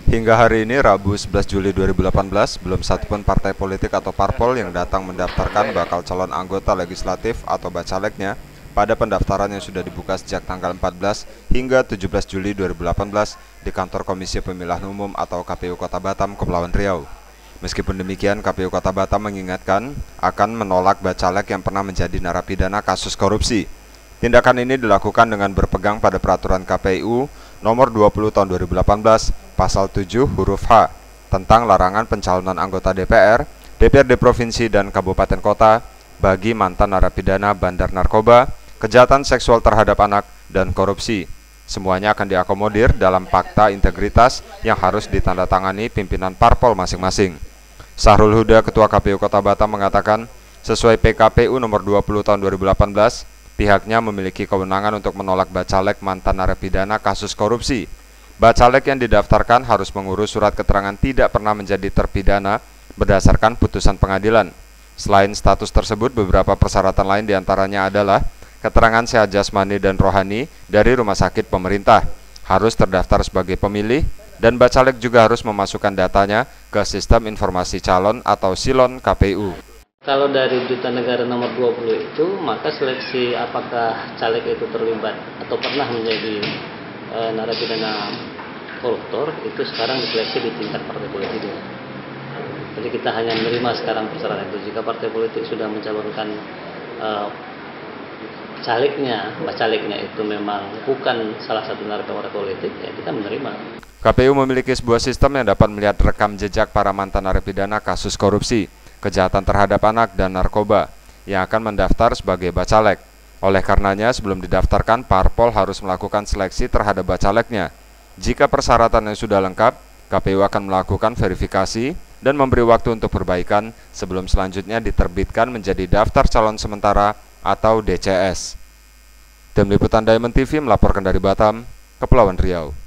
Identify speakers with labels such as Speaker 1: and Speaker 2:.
Speaker 1: Hingga hari ini, Rabu 11 Juli 2018, belum satupun partai politik atau parpol yang datang mendaftarkan bakal calon anggota legislatif atau bacaleknya pada pendaftaran yang sudah dibuka sejak tanggal 14 hingga 17 Juli 2018 di kantor Komisi Pemilihan Umum atau KPU Kota Batam, Kepulauan Riau. Meskipun demikian, KPU Kota Batam mengingatkan akan menolak bacalek yang pernah menjadi narapidana kasus korupsi. Tindakan ini dilakukan dengan berpegang pada peraturan KPU nomor 20 tahun 2018 pasal 7 huruf H tentang larangan pencalonan anggota DPR, DPRD provinsi dan kabupaten kota bagi mantan narapidana bandar narkoba, kejahatan seksual terhadap anak, dan korupsi. Semuanya akan diakomodir dalam fakta integritas yang harus ditandatangani pimpinan parpol masing-masing. Sahrul Huda, Ketua KPU Kota Batam mengatakan, sesuai PKPU nomor 20 tahun 2018, pihaknya memiliki kewenangan untuk menolak bacalek mantan narapidana kasus korupsi. Bacalek yang didaftarkan harus mengurus surat keterangan tidak pernah menjadi terpidana berdasarkan putusan pengadilan. Selain status tersebut, beberapa persyaratan lain diantaranya adalah keterangan sehat jasmani dan rohani dari rumah sakit pemerintah, harus terdaftar sebagai pemilih, dan bacalek juga harus memasukkan datanya ke Sistem Informasi Calon atau SILON KPU.
Speaker 2: Kalau dari Duta Negara nomor 20 itu, maka seleksi apakah caleg itu terlibat atau pernah menjadi narapidana koruptor itu sekarang diseleksi di tingkat partai politik. Jadi kita hanya menerima sekarang persyaratan itu. Jika partai politik sudah mencalonkan bacaleknya itu memang bukan salah satu narapidana politik, ya kita menerima.
Speaker 1: KPU memiliki sebuah sistem yang dapat melihat rekam jejak para mantan narapidana kasus korupsi, kejahatan terhadap anak, dan narkoba yang akan mendaftar sebagai bacalek. Oleh karenanya, sebelum didaftarkan, parpol harus melakukan seleksi terhadap bacaleknya. Jika persyaratannya sudah lengkap, KPU akan melakukan verifikasi dan memberi waktu untuk perbaikan sebelum selanjutnya diterbitkan menjadi daftar calon sementara atau DCS. Tim Liputan Diamond TV melaporkan dari Batam, Kepulauan Riau.